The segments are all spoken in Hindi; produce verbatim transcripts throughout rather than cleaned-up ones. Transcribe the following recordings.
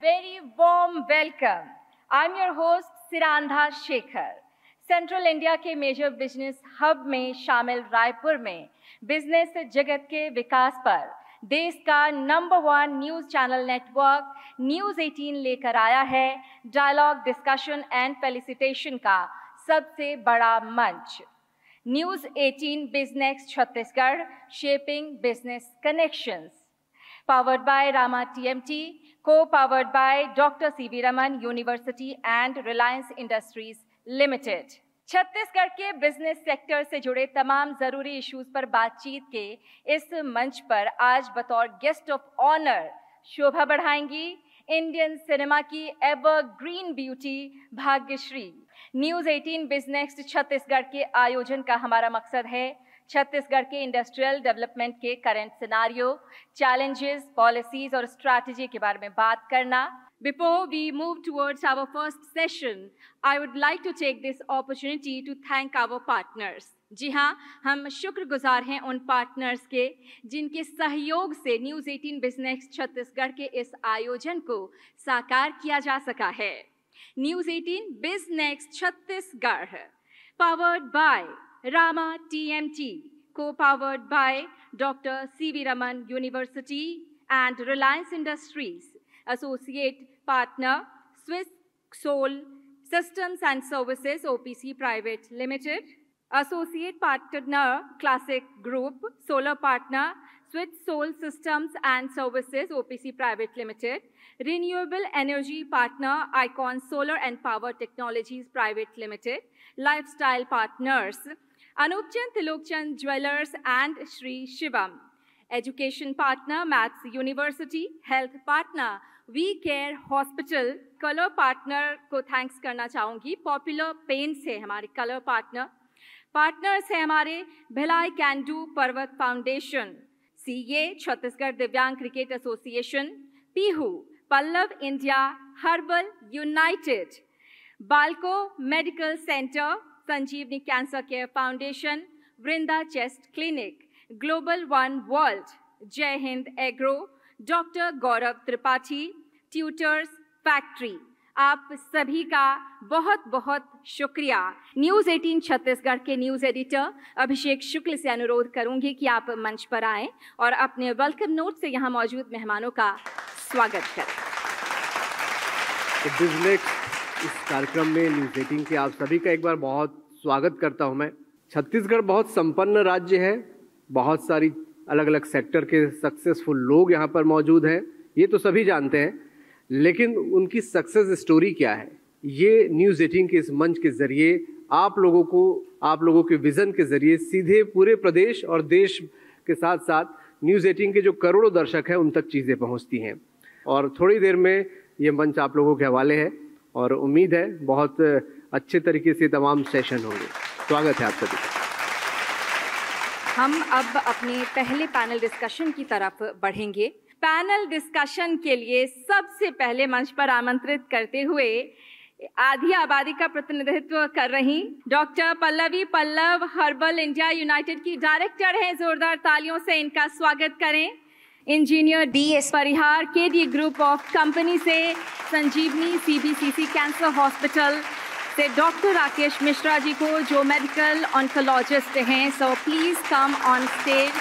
Very warm welcome. I'm your host Sirandha Shekhar. Central India के मेजर बिजनेस हब में शामिल रायपुर में बिजनेस जगत के विकास पर देश का number one news channel network news अठारह लेकर आया है डायलॉग, डिस्कशन एंड फेलिसिटेशन का सबसे बड़ा मंच. न्यूज अठारह business Chhattisgarh, shaping business connections. Powered by Rama T M T, co-powered by Doctor C V Raman University and Reliance Industries Limited. Chhattisgarh के बिजनेस सेक्टर से जुड़े तमाम जरूरी इश्यूज पर बातचीत के इस मंच पर आज बतौर गेस्ट ऑफ ऑनर शोभा बढ़ाएंगी इंडियन सिनेमा की एवरग्रीन ब्यूटी भाग्यश्री. न्यूज अठारह बिजनेस छत्तीसगढ़ के आयोजन का हमारा मकसद है छत्तीसगढ़ के इंडस्ट्रियल डेवलपमेंट के करंट सिनारियो, चैलेंजेस, पॉलिसीज और स्ट्रैटेजी के बारे में बात करना. Before we move towards our first session, I would like to take this opportunity to thank our partners. जी हाँ, हम शुक्रगुजार हैं उन पार्टनर्स के जिनके सहयोग से न्यूज अठारह बिजनेस छत्तीसगढ़ के इस आयोजन को साकार किया जा सका है. न्यूज अठारह business Chhattisgarh powered by Rama T M T, co-powered by Doctor C V Raman University and Reliance Industries. Associate partner Swiss Soul Systems and Services O P C Private Limited. Associate partner Classic Group. Solar partner Swiss Soul Systems and Services O P C Private Limited. Renewable energy partner Icon Solar and Power Technologies Private Limited. Lifestyle partners Anupchand Tilokchand Jewelers and Shri Shivam. Education partner Maths University. Health partner We Care Hospital. Color partner को थैंक्स करना चाहूँगी पॉपुलर पेंट्स है हमारे कलर पार्टनर. पार्टनर्स है हमारे Bhilai can do Parvat foundation, CA Chhattisgarh दिव्यांग cricket association, Peehu Pallav India herbal united, Balco medical centre, Sanjeevani cancer care foundation, Vrinda chest clinic, global one world, Jai Hind agro, doctor Gaurav Tripathi, tutors factory. आप सभी का बहुत बहुत शुक्रिया. न्यूज अठारह छत्तीसगढ़ के न्यूज एडिटर अभिषेक शुक्ल से अनुरोध करूंगी कि आप मंच पर आएं और अपने वेलकम नोट से यहां मौजूद मेहमानों का स्वागत करें. बिजनेस इस कार्यक्रम में न्यूज अठारह के आप सभी का एक बार बहुत स्वागत करता हूं मैं. छत्तीसगढ़ बहुत संपन्न राज्य है, बहुत सारी अलग अलग सेक्टर के सक्सेसफुल लोग यहाँ पर मौजूद हैं, ये तो सभी जानते हैं. लेकिन उनकी सक्सेस स्टोरी क्या है, ये न्यूज़ अठारह के इस मंच के ज़रिए आप लोगों को, आप लोगों के विज़न के ज़रिए सीधे पूरे प्रदेश और देश के साथ साथ न्यूज़ अठारह के जो करोड़ों दर्शक हैं उन तक चीज़ें पहुंचती हैं. और थोड़ी देर में ये मंच आप लोगों के हवाले है और उम्मीद है बहुत अच्छे तरीके से तमाम सेशन होंगे. स्वागत है आप सभी का. हम अब अपने पहले पैनल डिस्कशन की तरफ बढ़ेंगे. पैनल डिस्कशन के लिए सबसे पहले मंच पर आमंत्रित करते हुए आधी आबादी का प्रतिनिधित्व कर रही doctor Pallavi Pallav herbal India united की डायरेक्टर हैं. जोरदार तालियों से इनका स्वागत करें. इंजीनियर डी एस परिहार के डी ग्रुप ऑफ कंपनी से, Sanjeevani C B C C cancer hospital से डॉक्टर राकेश मिश्रा जी को जो मेडिकल ऑन्कोलॉजिस्ट हैं. So please come on stage.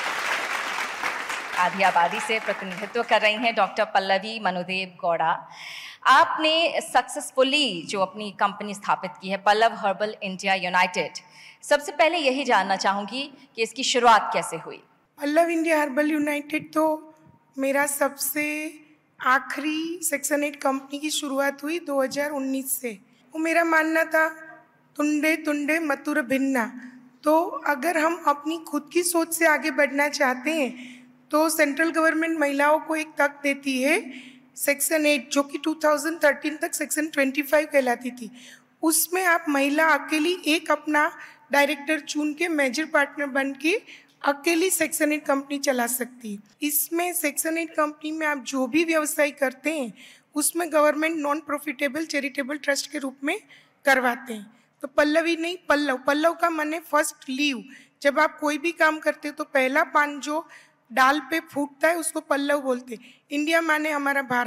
आधी आबादी से प्रतिनिधित्व कर रही हैं डॉक्टर पल्लवी मनुदेव गौड़ा. आपने सक्सेसफुली जो अपनी कंपनी स्थापित की है पल्लव हर्बल इंडिया यूनाइटेड, सबसे पहले यही जानना चाहूँगी कि इसकी शुरुआत कैसे हुई. पल्लव इंडिया हर्बल यूनाइटेड तो मेरा सबसे आखिरी सेक्शन एट कंपनी की शुरुआत हुई दो हज़ार उन्नीस से. वो मेरा मानना था तुंडे तुंडे मथुर भिन्ना. तो अगर हम अपनी खुद की सोच से आगे बढ़ना चाहते हैं तो सेंट्रल गवर्नमेंट महिलाओं को एक तक देती है सेक्शन एट, जो कि दो हज़ार तेरह तक सेक्शन पच्चीस कहलाती थी. उसमें आप महिला अकेली एक अपना डायरेक्टर चुन के मेजर पार्टनर बन के अकेली सेक्शन एट कंपनी चला सकती है. इसमें सेक्शन एट कंपनी में आप जो भी व्यवसाय करते हैं उसमें government non profitable charitable trust के रूप में करवाते हैं. तो पल्लवी नहीं, पल्लव. पल्लव का माने फर्स्ट लीव. जब आप कोई भी काम करते हो तो पहला पान जो डाल पे फूटता है उसको पल्लव बोलते हैं. इंडिया माने हमारा भारत,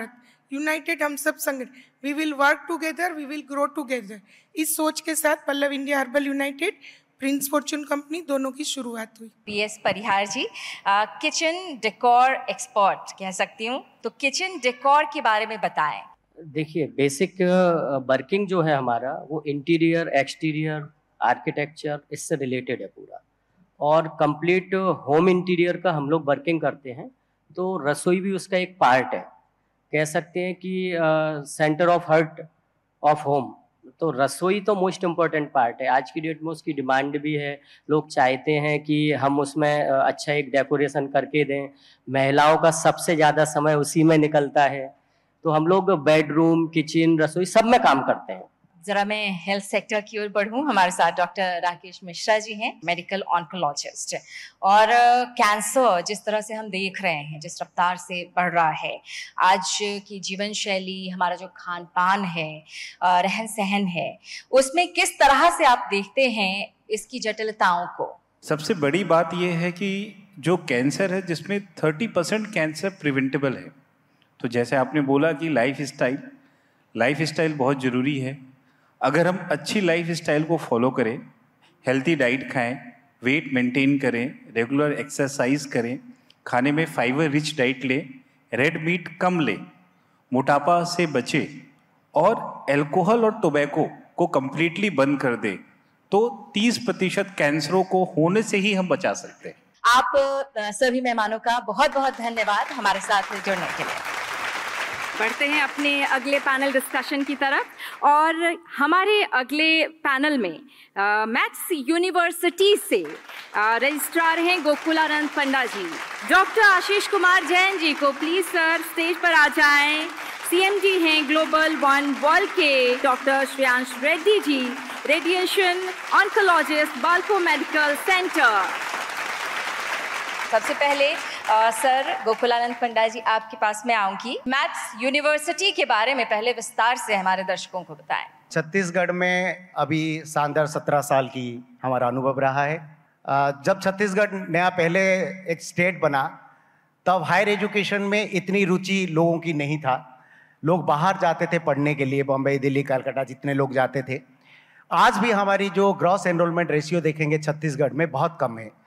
यूनाइटेड हम सब संगठन, we will work together, we will grow together. इस सोच के साथ Pallav India herbal united, prince fortune company दोनों की शुरुआत हुई। P S Parihar ji, kitchen decor expert कह सकती हूँ, तो किचन डेकोर के बारे में बताएं। देखिए, बेसिक वर्किंग जो है हमारा वो इंटीरियर, एक्सटीरियर, आर्किटेक्चर इससे रिलेटेड है पूरा, और कंप्लीट होम इंटीरियर का हम लोग वर्किंग करते हैं। तो रसोई भी उसका एक पार्ट है, कह सकते हैं कि centre of heart of home. तो रसोई तो मोस्ट इम्पॉर्टेंट पार्ट है। आज की डेट में उसकी डिमांड भी है, लोग चाहते हैं कि हम उसमें अच्छा एक डेकोरेशन करके दें। महिलाओं का सबसे ज़्यादा समय उसी में निकलता है, तो हम लोग बेडरूम, किचन, रसोई सब में काम करते हैं। जरा मैं हेल्थ सेक्टर की ओर बढ़ूं, हमारे साथ डॉक्टर राकेश मिश्रा जी हैं, मेडिकल ऑन्कोलॉजिस्ट। और कैंसर जिस तरह से हम देख रहे हैं, जिस रफ्तार से बढ़ रहा है, आज की जीवन शैली, हमारा जो खान पान है, रहन सहन है, उसमें किस तरह से आप देखते हैं इसकी जटिलताओं को? सबसे बड़ी बात यह है कि जो कैंसर है, जिसमें थर्टी परसेंट कैंसर प्रिवेंटेबल है। तो जैसे आपने बोला कि लाइफ स्टाइल लाइफ स्टाइल बहुत ज़रूरी है। अगर हम अच्छी लाइफ स्टाइल को फॉलो करें, हेल्थी डाइट खाएं, वेट मेंटेन करें, रेगुलर एक्सरसाइज करें, खाने में फाइबर रिच डाइट लें, रेड मीट कम लें, मोटापा से बचें और अल्कोहल और टोबैको को कम्प्लीटली बंद कर दें, तो तीस प्रतिशत कैंसरों को होने से ही हम बचा सकते हैं। आप सभी मेहमानों का बहुत बहुत धन्यवाद हमारे साथ जुड़ने के लिए। बढ़ते हैं अपने अगले पैनल डिस्कशन की तरफ, और हमारे अगले पैनल में मैथ्स यूनिवर्सिटी से रजिस्ट्रार हैं गोकुलानंद पंडा जी। डॉक्टर आशीष कुमार जैन जी को प्लीज सर स्टेज पर आ जाएं। सीएमडी हैं ग्लोबल वन वर्ल्ड के doctor Shreyansh Reddy ji, radiation oncologist, Balco medical centre. सबसे पहले आ, सर गोकुलानंद पंडा जी, आपके पास मैं आऊंगी। मैथ्स यूनिवर्सिटी के बारे में पहले विस्तार से हमारे दर्शकों को बताएं। छत्तीसगढ़ में अभी शानदार सत्रह साल की हमारा अनुभव रहा है। जब छत्तीसगढ़ नया पहले एक स्टेट बना, तब हायर एजुकेशन में इतनी रुचि लोगों की नहीं था। लोग बाहर जाते थे पढ़ने के लिए, बॉम्बे, दिल्ली, कलकत्ता, जितने लोग जाते थे। आज भी हमारी जो ग्रॉस एनरोलमेंट रेशियो देखेंगे छत्तीसगढ़ में बहुत कम है।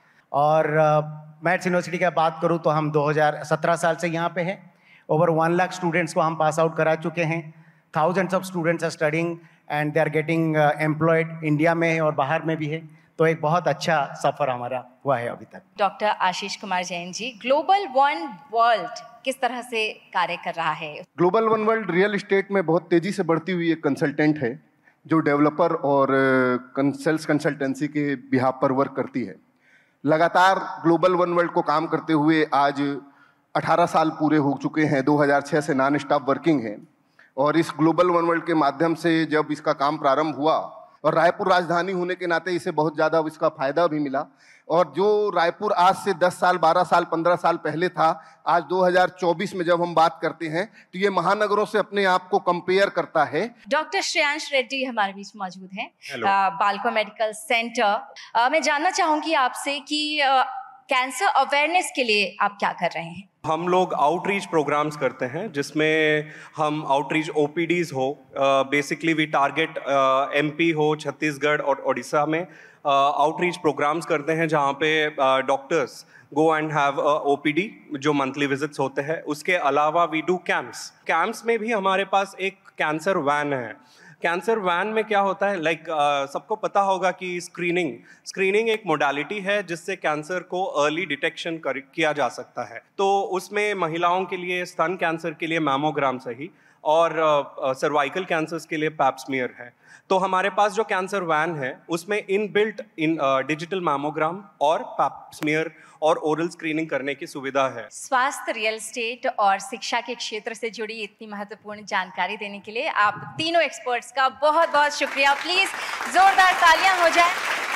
और मैथ्स यूनिवर्सिटी की बात करूं तो हम दो हज़ार सत्रह साल से यहाँ पे हैं। ओवर वन लाख स्टूडेंट्स को हम पास आउट करा चुके हैं। Thousands of students are studying and they are getting employed, India में है और बाहर में भी है। तो एक बहुत अच्छा सफ़र हमारा हुआ है अभी तक। Doctor Ashish Kumar Jain ji, global one world किस तरह से कार्य कर रहा है? Global one world real estate में बहुत तेज़ी से बढ़ती हुई एक कंसल्टेंट है, जो डेवलपर और सेल्स कंसल्टेंसी के बिहाफ पर वर्क करती है। लगातार ग्लोबल वन वर्ल्ड को काम करते हुए आज अठारह साल पूरे हो चुके हैं। दो हज़ार छह से नॉन स्टॉप वर्किंग है, और इस ग्लोबल वन वर्ल्ड के माध्यम से जब इसका काम प्रारंभ हुआ, और रायपुर राजधानी होने के नाते इसे बहुत ज़्यादा इसका फायदा भी मिला। और जो रायपुर आज से दस साल, बारह साल, पंद्रह साल पहले था, आज दो हज़ार चौबीस में जब हम बात करते हैं तो ये महानगरों से अपने आप को कंपेयर करता है। डॉक्टर श्रेयांश रेड्डी हमारे बीच मौजूद हैं, बाल्को मेडिकल सेंटर। मैं जानना चाहूंगी आपसे कि कैंसर अवेयरनेस के लिए आप क्या कर रहे हैं? हम लोग आउटरीच प्रोग्राम्स करते हैं, जिसमें हम आउटरीच ओपीडीज हो, बेसिकली वी टारगेट एमपी हो, छत्तीसगढ़ और ओडिशा में आउटरीच uh, प्रोग्राम्स करते हैं, जहाँ पे doctors go and have OPD जो मंथली विजिट्स होते हैं। उसके अलावा वी डू कैंप्स। कैंप्स में भी हमारे पास एक कैंसर वैन है। कैंसर वैन में क्या होता है, लाइक like, uh, सबको पता होगा कि स्क्रीनिंग स्क्रीनिंग एक मोडालिटी है जिससे कैंसर को अर्ली डिटेक्शन कर किया जा सकता है। तो उसमें महिलाओं के लिए स्तन कैंसर के लिए मैमोग्राम सही, और सर्वाइकल uh, कैंसर्स के लिए पैप स्मीयर है। तो हमारे पास जो कैंसर वैन है उसमें in built in digital mammogram और पैप स्मीयर और ओरल स्क्रीनिंग करने की सुविधा है। स्वास्थ्य, रियल एस्टेट और शिक्षा के क्षेत्र से जुड़ी इतनी महत्वपूर्ण जानकारी देने के लिए आप तीनों एक्सपर्ट्स का बहुत बहुत शुक्रिया। प्लीज जोरदार तालियां हो जाए।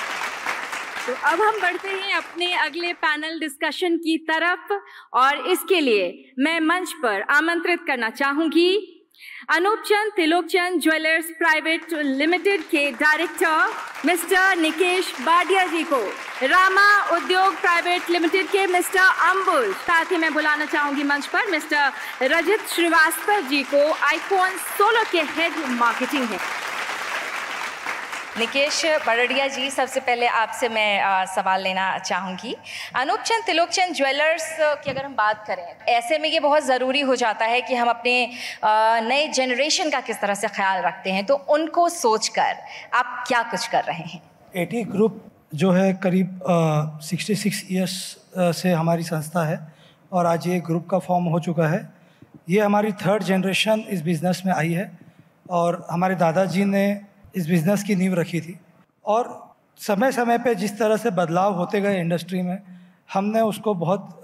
तो अब हम बढ़ते हैं अपने अगले पैनल डिस्कशन की तरफ, और इसके लिए मैं मंच पर आमंत्रित करना चाहूंगी Anoop Chand Trilokchand jewellers private limited के डायरेक्टर मिस्टर निकेश बाडिया जी को, रामा उद्योग प्राइवेट लिमिटेड के मिस्टर अंबुज, साथ ही मैं बुलाना चाहूंगी मंच पर मिस्टर रजत श्रीवास्तव जी को, आइकॉन सोलर के हेड मार्केटिंग है। निकेश बड़ड़िया जी, सबसे पहले आपसे मैं आ, सवाल लेना चाहूँगी। अनूप चंद त्रिलोकचंद ज्वेलर्स की अगर हम बात करें, ऐसे में ये बहुत ज़रूरी हो जाता है कि हम अपने नए जनरेशन का किस तरह से ख्याल रखते हैं, तो उनको सोचकर आप क्या कुछ कर रहे हैं? एटी ग्रुप जो है करीब सिक्सटी सिक्स ईयर्स से हमारी संस्था है और आज ये ग्रुप का फॉर्म हो चुका है। ये हमारी थर्ड जनरेशन इस बिज़नेस में आई है और हमारे दादाजी ने इस बिज़नेस की नींव रखी थी और समय समय पे जिस तरह से बदलाव होते गए इंडस्ट्री में, हमने उसको बहुत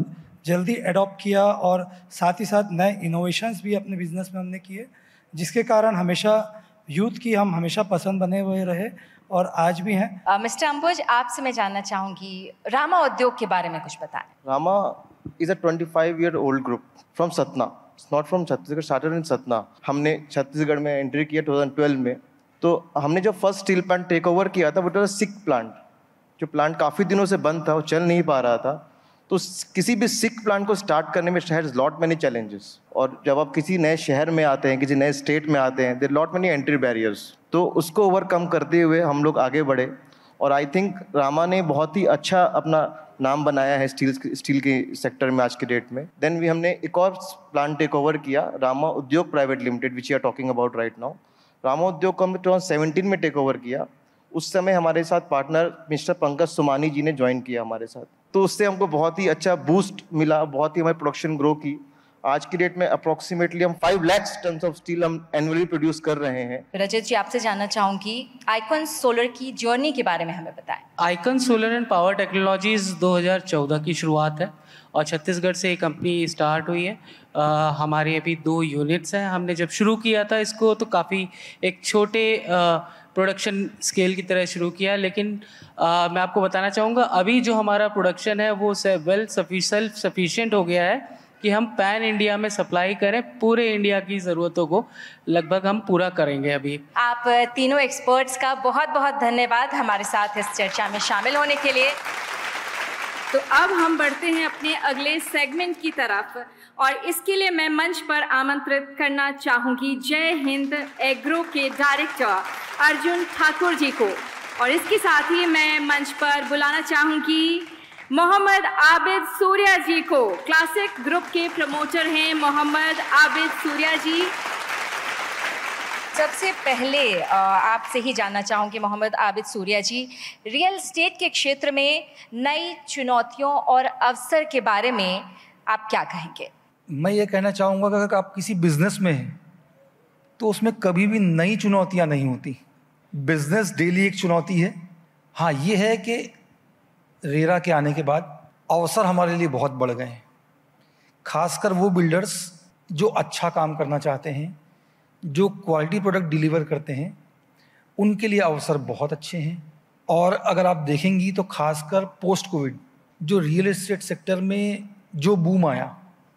जल्दी एडॉप्ट किया और साथ ही साथ नए इनोवेशंस भी अपने बिज़नेस में हमने किए, जिसके कारण हमेशा यूथ की हम हमेशा पसंद बने हुए रहे और आज भी हैं। मिस्टर अंबुज, आपसे मैं जानना चाहूँगी रामा उद्योग के बारे में कुछ बताएं। Rama is a twenty five year old group from Satna, not from Chhattisgarh, started in Satna. हमने छत्तीसगढ़ में एंट्री किया टू थाउजेंड ट्वेल्व में। तो हमने जो first steel plant take over किया था वो था सिक प्लांट, जो प्लांट काफ़ी दिनों से बंद था, वो चल नहीं पा रहा था। तो किसी भी सिक प्लांट को स्टार्ट करने में हैज़ लॉट मैनी चैलेंजेस, और जब आप किसी नए शहर में आते हैं, किसी नए स्टेट में आते हैं, there lot many entry barriers. तो उसको ओवरकम करते हुए हम लोग आगे बढ़े और आई थिंक रामा ने बहुत ही अच्छा अपना नाम बनाया है स्टील स्टील के सेक्टर में आज के डेट में। देन भी हमने एक और प्लांट टेक ओवर किया, Rama Udyog private limited, which you are talking about right now. Rama Udyog को हमने टू थाउजेंड सेवेंटीन में टेक ओवर किया। उस समय हमारे साथ पार्टनर मिस्टर पंकज सुमानी जी ने ज्वाइन किया हमारे साथ, तो उससे हमको बहुत ही अच्छा बूस्ट मिला, बहुत ही हमारी प्रोडक्शन ग्रो की। आज की डेट में अप्रोक्सीमेटली हम five lakh ton of steel हम एनुअली प्रोड्यूस कर रहे हैं। रजत जी, आपसे जानना चाहूँगी आइकॉन सोलर की जर्नी के बारे में हमें बताएं। Icon solar and power technologies दो हज़ार चौदह की शुरुआत है और छत्तीसगढ़ से ये कंपनी स्टार्ट हुई है। आ, हमारे अभी दो यूनिट्स हैं। हमने जब शुरू किया था इसको तो काफ़ी एक छोटे प्रोडक्शन स्केल की तरह शुरू किया, लेकिन आ, मैं आपको बताना चाहूँगा अभी जो हमारा प्रोडक्शन है वो वेल सेल्फ सफिशिएंट हो गया है कि हम पैन इंडिया में सप्लाई करें, पूरे इंडिया की ज़रूरतों को लगभग हम पूरा करेंगे। अभी आप तीनों एक्सपर्ट्स का बहुत बहुत धन्यवाद हमारे साथ इस चर्चा में शामिल होने के लिए। तो अब हम बढ़ते हैं अपने अगले सेगमेंट की तरफ और इसके लिए मैं मंच पर आमंत्रित करना चाहूँगी जय हिंद एग्रो के डायरेक्टर अर्जुन ठाकुर जी को, और इसके साथ ही मैं मंच पर बुलाना चाहूँगी मोहम्मद आबिद सूर्या जी को। क्लासिक ग्रुप के प्रमोटर हैं मोहम्मद आबिद सूर्या जी। सबसे पहले आपसे ही जानना चाहूँगी मोहम्मद आबिद सूर्या जी, रियल एस्टेट के क्षेत्र में नई चुनौतियों और अवसर के बारे में आप क्या कहेंगे? मैं ये कहना चाहूँगा कि अगर आप किसी बिजनेस में हैं तो उसमें कभी भी नई चुनौतियाँ नहीं होती। बिजनेस डेली एक चुनौती है। हाँ, ये है कि रेरा के आने के बाद अवसर हमारे लिए बहुत बढ़ गए हैं, खासकर वो बिल्डर्स जो अच्छा काम करना चाहते हैं, जो क्वालिटी प्रोडक्ट डिलीवर करते हैं, उनके लिए अवसर बहुत अच्छे हैं। और अगर आप देखेंगी तो खासकर पोस्ट कोविड जो रियल एस्टेट सेक्टर में जो बूम आया,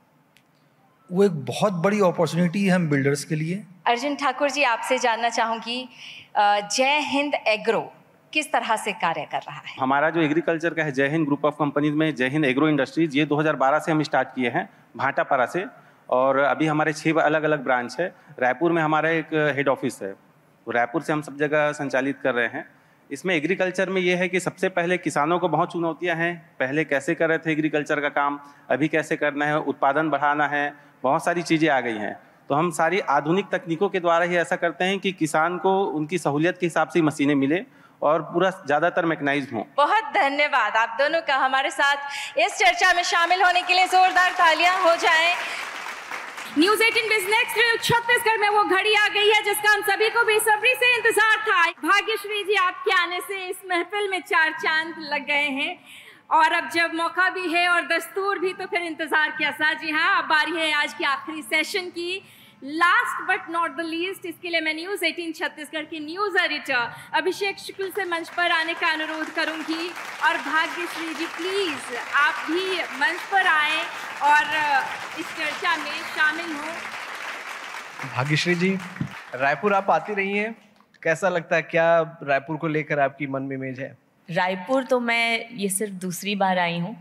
वो एक बहुत बड़ी अपॉर्चुनिटी है हम बिल्डर्स के लिए। अर्जुन ठाकुर जी, आपसे जानना चाहूँगी जय हिंद एग्रो किस तरह से कार्य कर रहा है? हमारा जो एग्रीकल्चर का है जय हिंद ग्रुप ऑफ कंपनीज में जय हिंद एग्रो इंडस्ट्रीज, ये दो हज़ार बारह से हम स्टार्ट किए हैं भाटापारा से, और अभी हमारे छः अलग अलग ब्रांच है। रायपुर में हमारा एक हेड ऑफिस है, रायपुर से हम सब जगह संचालित कर रहे हैं। इसमें एग्रीकल्चर में ये है कि सबसे पहले किसानों को बहुत चुनौतियां हैं। पहले कैसे कर रहे थे एग्रीकल्चर का काम, अभी कैसे करना है, उत्पादन बढ़ाना है, बहुत सारी चीज़ें आ गई हैं। तो हम सारी आधुनिक तकनीकों के द्वारा ही ऐसा करते हैं कि किसान को उनकी सहूलियत के हिसाब से मशीनें मिले और पूरा ज़्यादातर मैकेनाइज्ड हों। बहुत धन्यवाद आप दोनों का हमारे साथ इस चर्चा में शामिल होने के लिए। जोरदार तालियां हो जाएं। न्यूज़ एटीन बिजनेस छत्तीसगढ़ में वो घड़ी आ गई है जिसका हम सभी को बेसब्री से इंतजार था। भाग्यश्री जी, आपके आने से इस महफिल में चार चांद लग गए हैं, और अब जब मौका भी है और दस्तूर भी तो फिर इंतजार कैसा। जी हाँ, अब बारी है आज की आखिरी सेशन की। Last but not the least, इसके लिए मैं न्यूज़ एटीन छत्तीसगढ़ के न्यूज़ एडिटर अभिषेक शुक्ल से मंच पर आने का अनुरोध करूंगी। और भाग्यश्री जी, प्लीज़ आप भी मंच पर आएँ और इस चर्चा में शामिल हों। भाग्यश्री जी, रायपुर आप आती रही हैं, कैसा लगता है, क्या रायपुर को लेकर आपकी मन में इमेज है? रायपुर तो मैं ये सिर्फ दूसरी बार आई हूँ,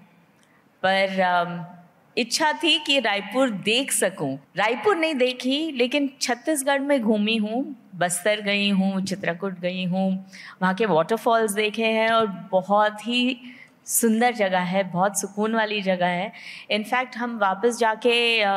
पर अम, इच्छा थी कि रायपुर देख सकूं। रायपुर नहीं देखी, लेकिन छत्तीसगढ़ में घूमी हूँ, बस्तर गई हूँ, चित्रकूट गई हूँ, वहाँ के वाटरफॉल्स देखे हैं और बहुत ही सुंदर जगह है, बहुत सुकून वाली जगह है। इनफैक्ट हम वापस जाके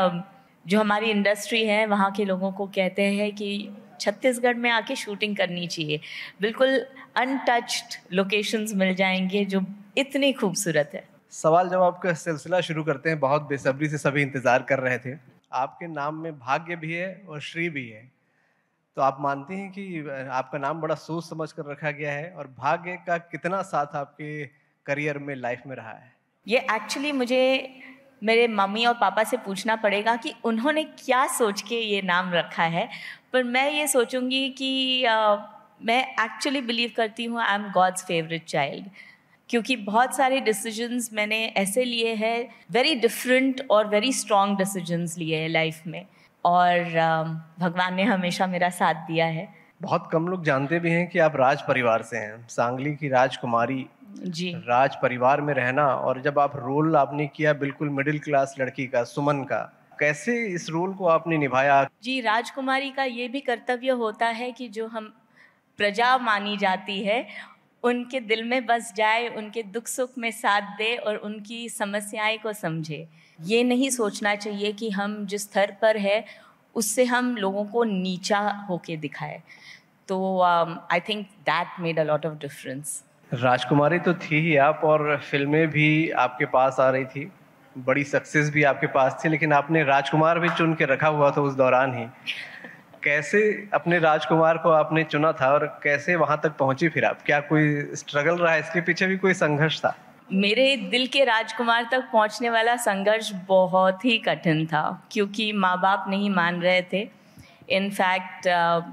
जो हमारी इंडस्ट्री है वहाँ के लोगों को कहते हैं कि छत्तीसगढ़ में आके शूटिंग करनी चाहिए। बिल्कुल अनटच्ड लोकेशंस मिल जाएंगे जो इतनी खूबसूरत है। सवाल जवाब का सिलसिला शुरू करते हैं। बहुत बेसब्री से सभी इंतज़ार कर रहे थे। आपके नाम में भाग्य भी है और श्री भी है, तो आप मानती हैं कि आपका नाम बड़ा सोच समझ कर रखा गया है, और भाग्य का कितना साथ आपके करियर में, लाइफ में रहा है? ये एक्चुअली मुझे मेरे मम्मी और पापा से पूछना पड़ेगा कि उन्होंने क्या सोच के ये नाम रखा है, पर मैं ये सोचूंगी कि uh, मैं एक्चुअली बिलीव करती हूँ I am god's favourite child, क्योंकि बहुत सारे डिसीजंस मैंने ऐसे लिए हैं, वेरी डिफरेंट और वेरी स्ट्रॉन्ग डिसीजंस लिए हैं लाइफ में, और uh, भगवान ने हमेशा मेरा साथ दिया है। बहुत कम लोग जानते भी हैं कि आप राज परिवार से हैं, सांगली की राजकुमारी जी। राज परिवार में रहना, और जब आप रोल आपने किया बिल्कुल मिडिल क्लास लड़की का, सुमन का, कैसे इस रोल को आपने निभाया? जी, राजकुमारी का ये भी कर्तव्य होता है कि जो हम प्रजा मानी जाती है उनके दिल में बस जाए, उनके दुख सुख में साथ दे और उनकी समस्याएं को समझे। ये नहीं सोचना चाहिए कि हम जिस स्तर पर है उससे हम लोगों को नीचा होके दिखाए। तो I think that made a lot of difference. राजकुमारी तो थी ही आप, और फिल्में भी आपके पास आ रही थी, बड़ी सक्सेस भी आपके पास थी, लेकिन आपने राजकुमार भी चुन के रखा हुआ था उस दौरान ही। कैसे अपने राजकुमार को आपने चुना था और कैसे वहां तक पहुंची फिर आप? क्या कोई स्ट्रगल रहा, इसके पीछे भी कोई संघर्ष था? मेरे दिल के राजकुमार तक पहुंचने वाला संघर्ष बहुत ही कठिन था, क्योंकि माँ बाप नहीं मान रहे थे। इनफैक्ट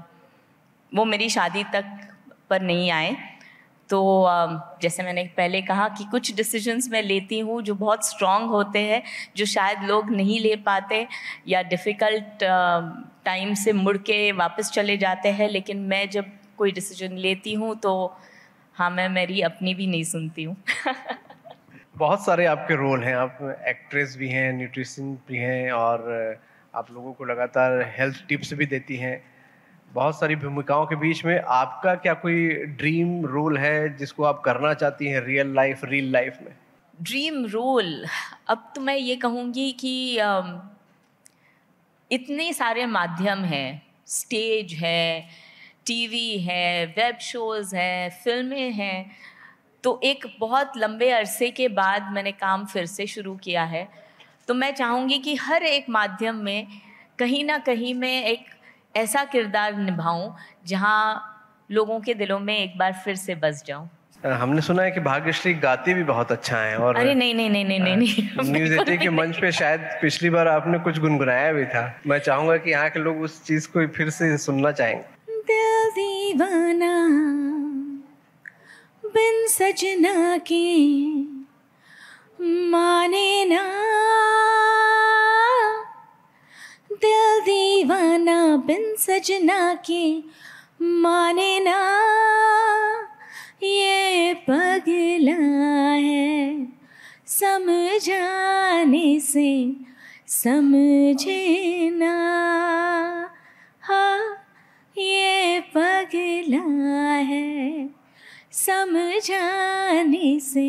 वो मेरी शादी तक पर नहीं आए। तो जैसे मैंने पहले कहा कि कुछ डिसीजंस मैं लेती हूँ जो बहुत स्ट्रॉन्ग होते हैं, जो शायद लोग नहीं ले पाते या डिफ़िकल्ट टाइम से मुड़ के वापस चले जाते हैं, लेकिन मैं जब कोई डिसीजन लेती हूँ तो हाँ, मैं मेरी अपनी भी नहीं सुनती हूँ। बहुत सारे आपके रोल हैं, आप एक्ट्रेस भी हैं, न्यूट्रिशन भी हैं, और आप लोगों को लगातार हेल्थ टिप्स भी देती हैं। बहुत सारी भूमिकाओं के बीच में आपका क्या कोई ड्रीम रोल है जिसको आप करना चाहती हैं रियल लाइफ रियल लाइफ में? ड्रीम रोल, अब तो मैं ये कहूँगी कि इतने सारे माध्यम हैं, स्टेज है, टीवी है, वेब शोज़ हैं, फिल्में हैं, तो एक बहुत लंबे अरसे के बाद मैंने काम फिर से शुरू किया है। तो मैं चाहूँगी कि हर एक माध्यम में कहीं ना कहीं मैं एक ऐसा किरदार निभाऊं जहां लोगों के दिलों में एक बार फिर से बस जाऊं। हमने सुना है कि भाग्यश्री गाती भी बहुत अच्छा है, और अरे नहीं नहीं नहीं नहीं नहीं, नहीं। न्यूज़ एटीन के मंच पे शायद पिछली बार आपने कुछ गुनगुनाया भी था। मैं चाहूंगा कि यहाँ के लोग उस चीज को फिर से सुनना चाहेंगे। दिल दीवाना बिन सजना के माने ना, दिल दीवाना बिन सजना के माने ना, ये पगला है समझाने से समझे ना, हाँ ये पगला है समझाने से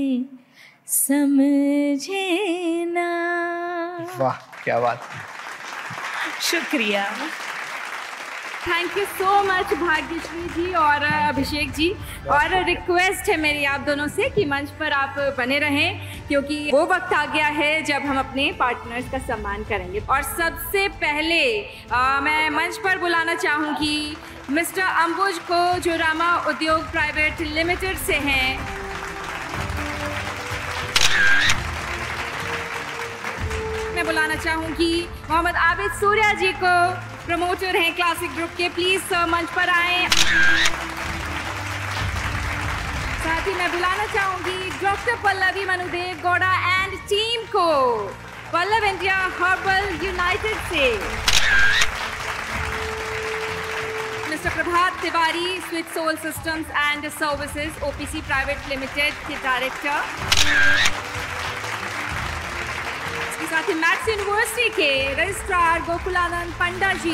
समझे ना। वाह, क्या बात। शुक्रिया। Thank you so much Bhagyashree ji और अभिषेक जी। और रिक्वेस्ट है मेरी आप दोनों से कि मंच पर आप बने रहें, क्योंकि वो वक्त आ गया है जब हम अपने पार्टनर्स का सम्मान करेंगे। और सबसे पहले आ, मैं मंच पर बुलाना चाहूँगी मिस्टर अंबुज को, जो रामा उद्योग प्राइवेट लिमिटेड से हैं। मैं बुलाना चाहूँगी मोहम्मद आबिद सूर्या जी को, प्रमोटर हैं क्लासिक ग्रुप के। प्लीज सर मंच पर आएं। साथ ही मैं बुलाना चाहूंगी doctor Pallavi Manudev Gowda and team को, पल्लव इंडिया हर्बल यूनाइटेड से। Tiwari, switch soul systems and services OPC private limited के डायरेक्टर। इसके साथ ही मैथ्स यूनिवर्सिटी के registrar Gokulananda Panda ji.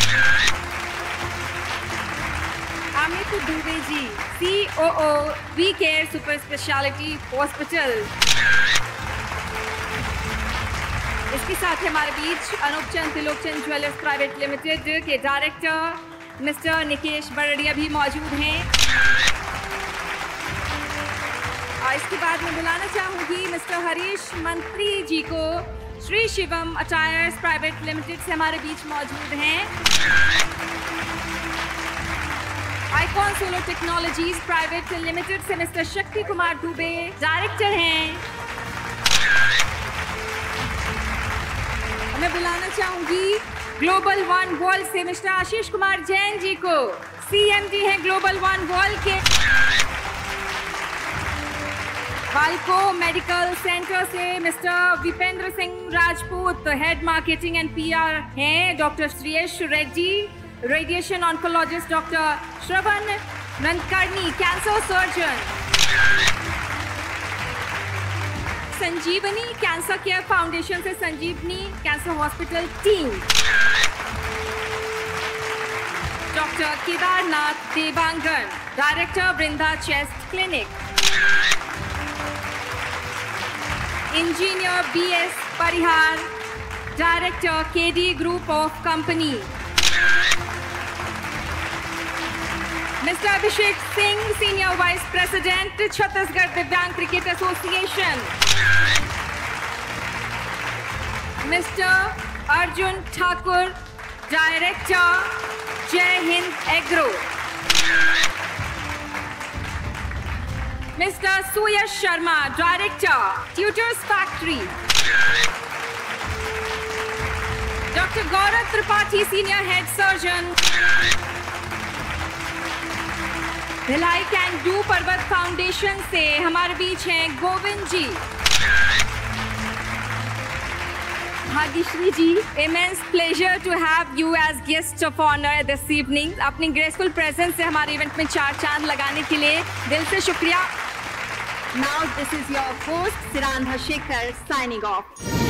Amit Dubey ji, COO we care super speciality hospital. इसके साथ ही हमारे बीच Anupchand Trilokchand jewellers private limited के डायरेक्टर मिस्टर निकेश बरड़िया भी मौजूद हैं। और इसके बाद मैं बुलाना चाहूंगी मिस्टर हरीश मंत्री जी को, Shri Shivam attires private limited से हमारे बीच मौजूद हैं। Icon solar technologies private limited से मिस्टर शक्ति कुमार दुबे डायरेक्टर हैं। मैं बुलाना चाहूंगी ग्लोबल वन वर्ल्ड से मिस्टर आशीष कुमार जैन जी को, सीएमडी हैं ग्लोबल वन वर्ल्ड के। वाल्को मेडिकल सेंटर से mister Vipendra Singh Rajput, head marketing and PR हैं। Doctor Shreyas Reddy, radiation oncologist doctor Shravan Nandkarni, cancer surgeon. Sanjeevani cancer care foundation से Sanjeevani cancer hospital team. Doctor Kedarnath Dewangan, director Vrinda chest clinic. Engineer B S Parihar, director KD group of company. Mister Abhishek Singh, senior vice president Chhattisgarh दिव्यांग cricket association. Mister Arjun Thakur, director Jai Hind agro. Mister Suyash Sharma, director tutors factory. Doctor Gaurav Tripathi, senior head surgeon Bhilai can do Parvat foundation से हमारे बीच हैं गोविंद जी। भाग्यश्री जी, immense pleasure to have you as guest of honor this evening. अपनी graceful presence से हमारे इवेंट में चार चांद लगाने के लिए दिल से शुक्रिया। Now this is your host Sirandha Shekhar signing off.